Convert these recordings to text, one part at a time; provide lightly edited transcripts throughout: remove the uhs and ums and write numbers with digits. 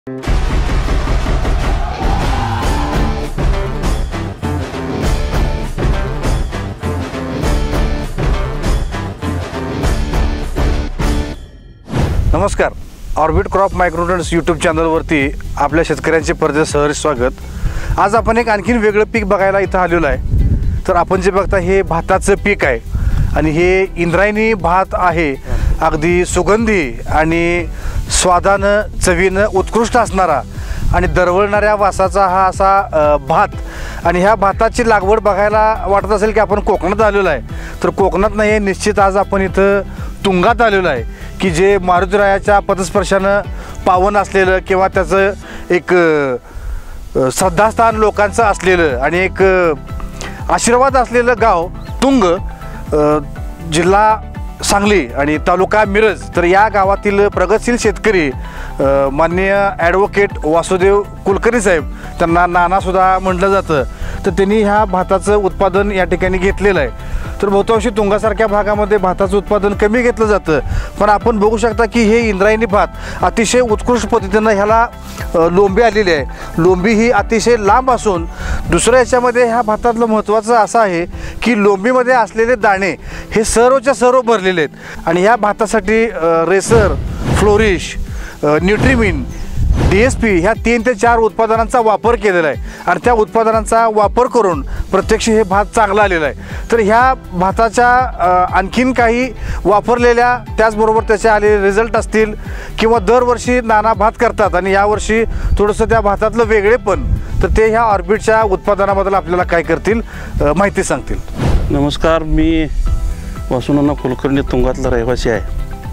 नमस्कार, orbit crop मायक्रोन्यूट्रंट्स YouTube चॅनलवरती आपल्या शेतकऱ्यांचे परत सहर्ष स्वागत। आज आपण एक आणखीन वेगळं पीक बघायला इथं आलेलो आहे। तर आपण जे बघता हे भाताचं पीक आहे आणि हे इंद्रायणी भात आहे। अगदी सुगंधी आणि स्वादानं चवीनं उत्कृष्ट असणारा आणि दरवळणाऱ्या वासाचा हा असा भात। आणि ह्या भाताची लागवड बघायला वाटत असेल की आपण कोकणात आलेलो आहे, तर कोकणात नाही, निश्चित आज आपण इथं तुंगात आलेलो आहे की जे मारुतीरायाच्या पदस्पर्शानं पावन असलेलं किंवा त्याचं एक श्रद्धास्थान लोकांचं असलेलं आणि एक आशीर्वाद असलेलं गाव तुंग, जिल्हा सांगली आणि तालुका मिरज। तर या गावातील प्रगतशील शेतकरी माननीय ॲडव्होकेट वासुदेव कुलकर्णी साहेब, त्यांना नानासुद्धा म्हटलं जातं, तर त्यांनी ह्या भाताचं उत्पादन या ठिकाणी घेतलेलं आहे। तर बहुतांशी तुंगासारख्या भागामध्ये भाताचं उत्पादन कमी घेतलं जातं, पण आपण बघू शकता की हे इंद्रायणी भात अतिशय उत्कृष्ट पद्धतीनं ह्याला लोंबी आलेली आहे। लोंबी ही अतिशय लांब असून दुसऱ्या याच्यामध्ये ह्या भातातलं महत्त्वाचं असं आहे की लोंबीमध्ये असलेले दाणे हे सर्वच्या सर्व भरलेले आहेत। आणि ह्या भातासाठी रेसर, फ्लोरिश, न्यूट्रिमिन, DSP ह्या 3 ते 4 उत्पादनांचा वापर केलेला आहे आणि त्या उत्पादनांचा वापर करून प्रत्यक्ष हे भात चांगला आलेला आहे। तर ह्या भाताच्या आणखीन काही वापरलेल्या त्याचबरोबर त्याचे आलेले रिझल्ट असतील किंवा दरवर्षी नाना भात करतात आणि यावर्षी थोडंसं त्या भातातलं वेगळेपण, तर ते ह्या ऑर्बिटच्या उत्पादनाबद्दल आपल्याला काय करतील, माहिती सांगतील। नमस्कार, मी वासुनाना कुलकर्णी तुंगातला रहिवासी आहे।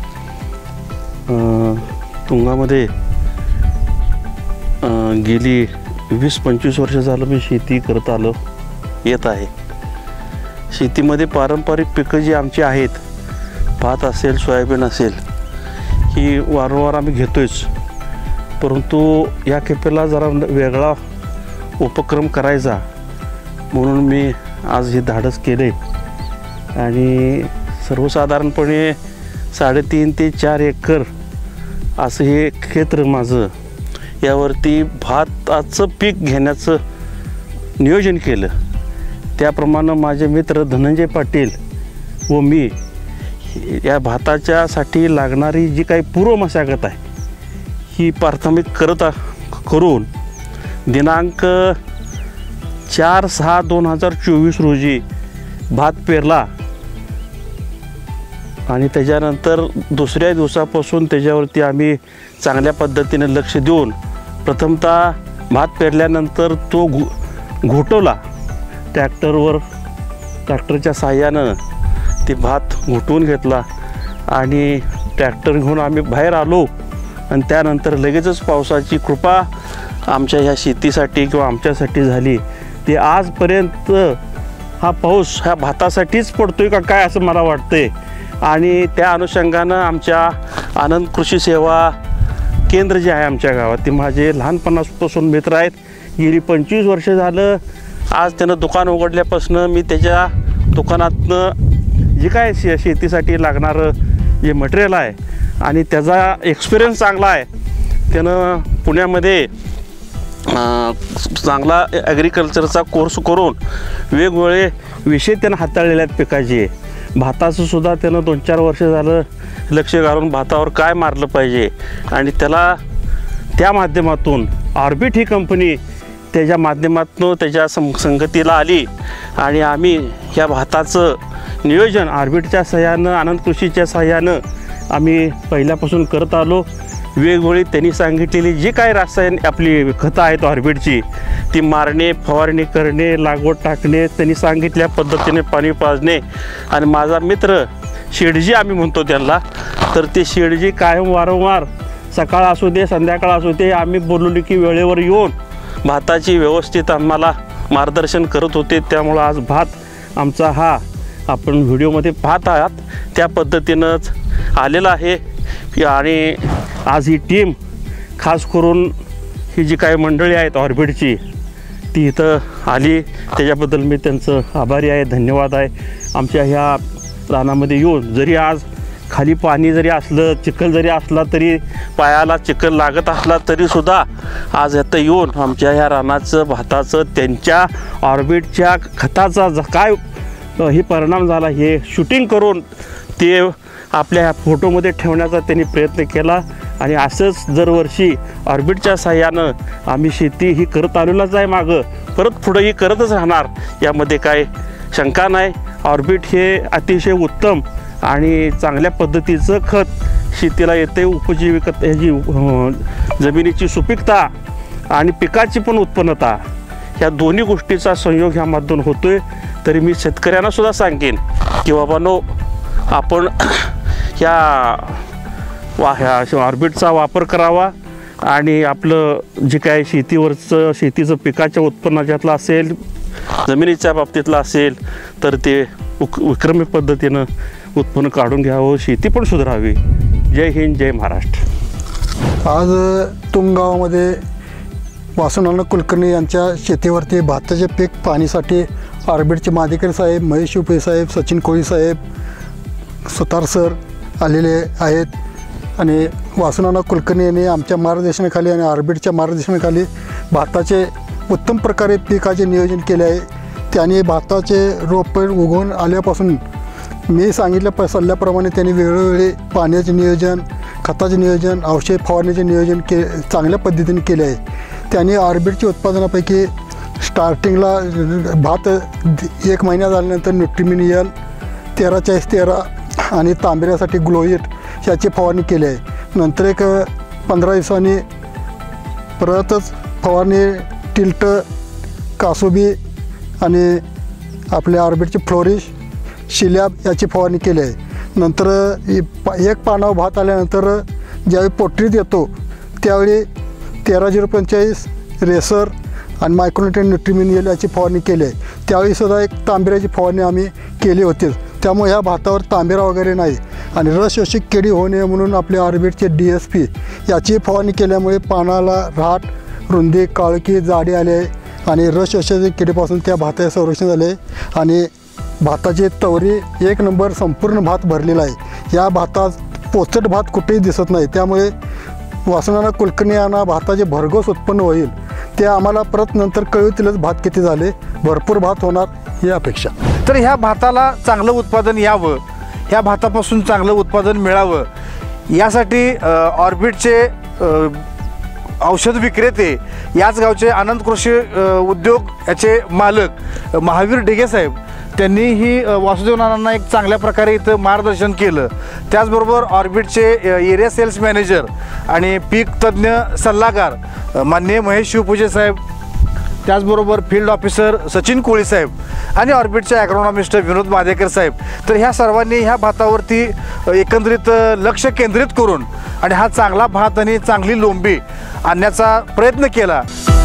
तुंगामध्ये गेली 20-25 वर्ष झालं मी शेती करत आलो येत आहे। शेतीमध्ये पारंपरिक पिकं जी आमची आहेत, भात असेल, सोयाबीन असेल, ही वारंवार आम्ही घेतोच, परंतु या खेपेला जरा वेगळा उपक्रम करायचा म्हणून मी आज हे धाडस केले आणि सर्वसाधारणपणे 3.5 ते 4 एकर असं हे क्षेत्र माझं, यावरती भाताचं पीक घेण्याचं नियोजन केलं। त्याप्रमाणे माझे मित्र धनंजय पाटील व मी या भाताच्यासाठी लागणारी जी काही पूर्व मशागत आहे ही प्राथमिक करून दिनांक 4/6/2024 रोजी भात पेरला आणि त्याच्यानंतर दुसऱ्या दिवसापासून त्याच्यावरती आम्ही चांगल्या पद्धतीने लक्ष देऊन प्रथमतः भात पेरल्यानंतर तो घोटवला ट्रॅक्टरच्या साहाय्यानं ते भात घोटवून घेतला आणि ट्रॅक्टर घेऊन आम्ही बाहेर आलो आणि त्यानंतर लगेचच पावसाची कृपा आमच्या ह्या शेतीसाठी किंवा आमच्यासाठी झाली। ते आजपर्यंत हा पाऊस ह्या भातासाठीच पडतोय का काय असं मला वाटतंय। आणि त्या अनुषंगानं आमच्या आनंद कृषी सेवा केंद्र जे आहे आमच्या गावात, ते माझे लहानपणापासून मित्र आहेत। गेली 25 वर्ष झालं आज त्यानं दुकान उघडल्यापासून मी त्याच्या दुकानातनं जे काय शेतीसाठी लागणारं जे मटेरियल आहे आणि त्याचा एक्सपिरियन्स चांगला आहे। त्यानं पुण्यामध्ये चांगला ॲग्रिकल्चरचा कोर्स करून वेगवेगळे विषय त्यानं हाताळलेले आहेत पिकाचे। भाताचं सुद्धा त्यानं 2-4 वर्ष झालं लक्ष घालून भातावर काय मारलं पाहिजे आणि त्याला त्या माध्यमातून ऑर्बिट ही कंपनी त्याच्या माध्यमातून त्याच्या संगतीला आली आणि आम्ही ह्या भाताचं नियोजन ऑर्बिटच्या सहाय्यानं, आनंद कृषीच्या सहाय्यानं आम्ही पहिल्यापासून करत आलो। वेगवेगळी त्यांनी सांगितलेली जी काही रासायन आपली खतं आहेत ऑर्बिटची, ती मारणे, फवारणी करणे, लागवड टाकणे, त्यांनी सांगितल्या पद्धतीने पाणी पाजणे। आणि माझा मित्र शेडजी आम्ही म्हणतो त्यांना, तर ते शेडजी कायम वारंवार सकाळ असू दे संध्याकाळ असू दे आम्ही बोलवली की वेळेवर येऊन भाताची व्यवस्थित आम्हाला मार्गदर्शन करत होते। त्यामुळं आज भात आमचा हा आपण व्हिडिओमध्ये पाहत आहात त्या पद्धतीनंच आलेला आहे। आणि आज ही टीम खास करून ही जी काही मंडळी आहेत ऑर्बिटची ती इथं आली, त्याच्याबद्दल मी त्यांचं आभारी आहे, धन्यवाद आहे। आमच्या ह्या रानामध्ये येऊन जरी आज खाली पाणी जरी असलं, चिखल जरी असला तरी, पायाला चिखल लागत असला तरीसुद्धा आज इथं येऊन आमच्या ह्या रानाचं, भाताचं, त्यांच्या ऑर्बिटच्या खताचा काय हे परिणाम झाला हे शूटिंग करून ते आपल्या ह्या फोटोमध्ये ठेवण्याचा त्यांनी प्रयत्न केला. आणि असंच दरवर्षी ऑर्बिटच्या साह्यानं आम्ही शेती ही करत आलेलोच आहे, मागं परत पुढंही करतच राहणार, यामध्ये काय शंका नाही. ऑर्बिट हे अतिशय उत्तम आणि चांगल्या पद्धतीचं खत शेतीला येते. उपजीविका ह्याची जमिनीची सुपीकता आणि पिकाची पण उत्पन्नता, ह्या दोन्ही गोष्टीचा संयोग ह्यामधून होतो आहे. तरी मी शेतकऱ्यांनासुद्धा सांगेन की बाबांनो, आपण ह्या ऑर्बिटचा वापर करावा आणि आपलं जे काय शेतीचं पिकाच्या उत्पन्नाच्यातलं असेल, जमिनीच्या बाबतीतलं असेल, तर ते विक्रमी पद्धतीनं उत्पन्न काढून घ्यावं, शेती पण सुधारावी. जय हिंद, जय महाराष्ट्र. आज तुंगावामध्ये वासुनाना कुलकर्णी यांच्या शेतीवरती भाताचे पीक पाहणीसाठी ऑर्बिटचे मादेकर साहेब, महेश उपे साहेब, सचिन कोळी साहेब, सुतार सर आलेले आहेत. आणि वासुनाना कुलकर्णी यांनी आमच्या मार्गदर्शनाखाली आणि ऑर्बिटच्या मार्गदर्शनाखाली भाताचे उत्तम प्रकारे पिकाचे नियोजन केले आहे. त्यांनी भाताचे रोपे उगवून आल्यापासून मी सांगितल्या सल्ल्याप्रमाणे त्यांनी वेळोवेळी पाण्याचे नियोजन, खताचे नियोजन, औषध फवारण्याचे नियोजन चांगल्या पद्धतीने केले आहे. त्यांनी ऑर्बिटच्या उत्पादनापैकी स्टार्टिंगला भात 1 महिना झाल्यानंतर न्यूट्रिमिनियल 13-40-13 आणि तांबेऱ्यासाठी ग्लोईट ह्याची फवारणी केली आहे. नंतर एक 15 दिवसांनी परतच फवारणी टिल्ट, कासोबी आणि आपल्या ऑर्बिटची फ्लोरिश, शिल्याब याची फवारणी केली आहे. नंतर एक पानावर भात आल्यानंतर ज्यावेळी पोटरीत येतो त्यावेळी 13-045 रेसर आणि मायक्रोन्यूट्रिएंट न्यूट्रिमिनियल याची फवारणी केली आहे. त्यावेळीसुद्धा एक तांबेऱ्याची फवारणी आम्ही केली होती. त्यामुळे ह्या भातावर तांबेरा वगैरे नाही. आणि रस शोषक किडी होऊ नये म्हणून आपल्या ऑर्बिटचे DSP याची फवारणी केल्यामुळे पानाला राट, रुंदी, काळकी, जाडी आली आहे आणि रस शोषक किडीपासून त्या भाताचे संरक्षण झाले. आणि भाताची तवरी 1 नंबर संपूर्ण भात भरलेला आहे. या भातात पोचट भात कुठेही दिसत नाही. त्यामुळे वासुनाना कुलकर्णी यांना भाताचे भरघोस उत्पन्न होईल ते आम्हाला परत नंतर कळवतीलच भात किती झाले. भरपूर भात होणार ही अपेक्षा. तर ह्या भाताला चांगलं उत्पादन यावं, ह्या भातापासून चांगलं उत्पादन मिळावं, यासाठी ऑर्बिटचे औषध विक्रेते, याच गावचे आनंद कृषी उद्योग याचे मालक महावीर ढिगे साहेब, त्यांनीही वासुदेव नानांना एक चांगल्या प्रकारे इथं मार्गदर्शन केलं. त्याचबरोबर ऑर्बिटचे एरिया सेल्स मॅनेजर आणि पीक तज्ज्ञ सल्लागार माननीय महेश शिवपूजे साहेब, त्याचबरोबर फील्ड ऑफिसर सचिन कोळी साहेब आणि ऑर्बिटचे ॲग्रोनॉमिस्ट विनोद मादेकर साहेब, तर ह्या सर्वांनी ह्या भातावरती एकंदरीत लक्ष केंद्रित करून आणि हा चांगला भात आणि चांगली लोंबी आणण्याचा प्रयत्न केला.